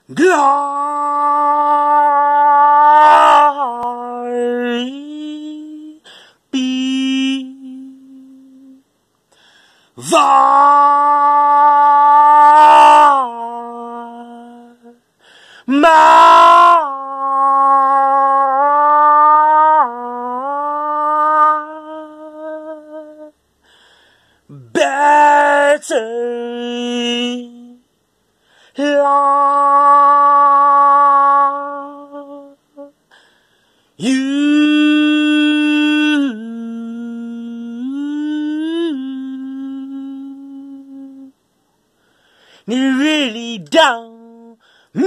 Glory be better love you really don't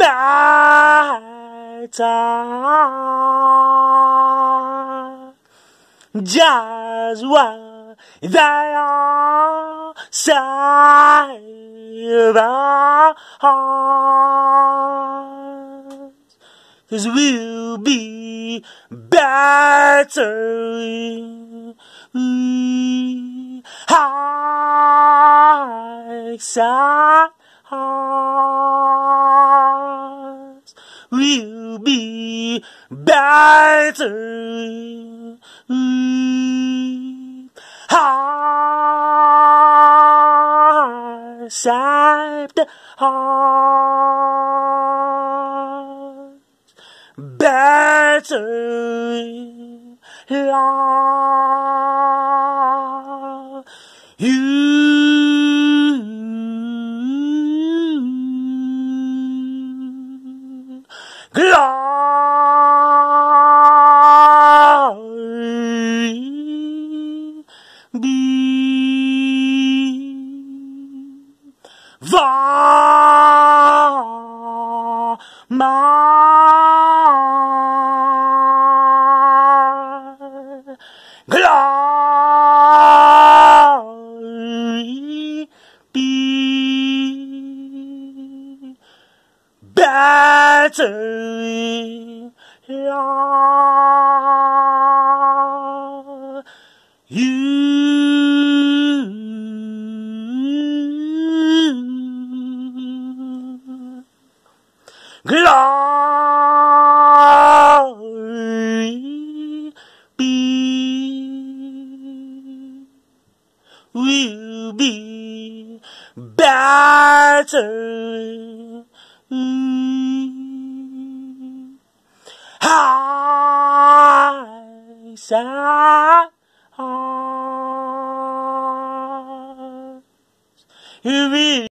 matter just what they all say about us, 'cause we'll be better we accept us. We'll be better accept us. Better love you. Glory be glory be better love you. Glory be will be better I said you really